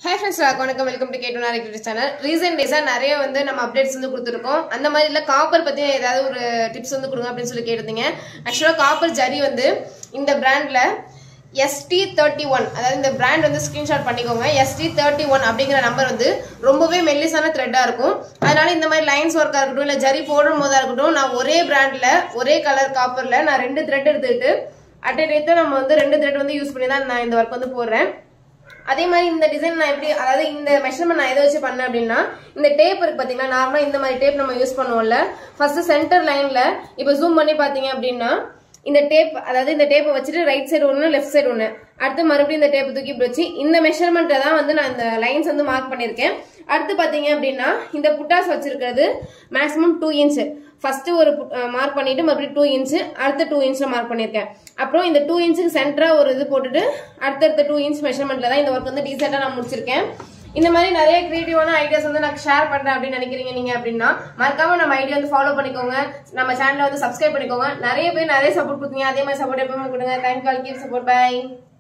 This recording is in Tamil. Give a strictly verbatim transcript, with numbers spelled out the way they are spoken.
Hi friends, welcome welcome to K two Aari channel. Recent days நிறைய வந்து நம்ம அப்டேட்ஸ் வந்து கொடுத்திருக்கோம். அந்த மாதிரி இல்ல காப்பர் பத்தி ஏதாவது ஒரு டிப்ஸ் வந்து கொடுங்க அப்படினு சொல்லி கேட்டிருந்தீங்க. एक्चुअली காப்பர் ஜரி வந்து இந்த பிராண்ட்ல S T thirty-one அதாவது இந்த பிராண்ட் வந்து ஸ்கிரீன்ஷாட் பண்ணிக்கோங்க. S T thirty-one அப்படிங்கற நம்பர் வந்து ரொம்பவே மெல்லிசான த்ரெட்டா இருக்கும். அதனால இந்த மாதிரி லைன்ஸ் வர்க்கா இருக்கட்டும் இல்ல ஜரி போடும் போதா இருக்கட்டும் நான் ஒரே பிராண்ட்ல ஒரே கலர் காப்பர்ல நான் ரெண்டு த்ரெட் எடுத்துட்டு அட் a time நம்ம வந்து ரெண்டு த்ரெட் வந்து யூஸ் பண்ணி தான் நான் இந்த வர்க் வந்து போடுறேன். அதே மாதிரி இந்த டிசைன் நான் எப்படி அதாவது இந்த மெஷர்மென்ட் நான் எதை வச்சு பண்ணேன் அப்படின்னா இந்த டேப் இருக்கு பாத்தீங்களா நார்மலா இந்த மாதிரி டேப் நம்ம யூஸ் பண்ணுவோம்ல ஃபர்ஸ்ட் சென்டர் லைன்ல இப்போ ஜூம் பண்ணி பாத்தீங்க அப்படின்னா இந்த டேப் அதாவது இந்த டேப்பை வச்சுட்டு ரைட் சைடு ஒன்னு லெஃப்ட் சைடு ஒன்னு அடுத்து மறுபடியும் இந்த டேப் தூக்கி வச்சு இந்த மெஷர்மெண்ட்டை தான் வந்து நான் இந்த லைன்ஸ் வந்து மார்க் பண்ணிருக்கேன். அடுத்து பாத்தீங்க அப்படின்னா இந்த புட்டாஸ் வச்சிருக்கிறது மேக்ஸிமம் டூ இன்ச் ஃபர்ஸ்ட் ஒரு மார்க் பண்ணிட்டு மறுபடியும் டூ இன்ச் அடுத்த டூ இன்ச்ல மார்க் பண்ணிருக்கேன். அப்புறம் இந்த டூ இன்ச்சுக்கு சென்டரா ஒரு இது போட்டுட்டு அடுத்தடுத்த டூ இன்ச் மெஷர்மெண்ட்ல தான் இந்த ஒர்க் வந்து டீசெண்டா நான் முடிச்சிருக்கேன். இந்த மாதிரி நிறைய கிரியேட்டிவான ஐடியாஸ் வந்து நான் ஷேர் பண்றேன் அப்படின்னு நினைக்கிறீங்க நீங்க அப்படின்னா மறக்காம நம்ம ஐடியா வந்து ஃபாலோ பண்ணிக்கோங்க. நம்ம சேனலை வந்து சப்ஸ்கிரைப் பண்ணிக்கோங்க. நிறைய பேர் நிறைய சப்போர்ட் கொடுத்தீங்க. அதே மாதிரி சப்போர்ட் எப்பவுமே கொடுங்க. Thank you all keep support. By.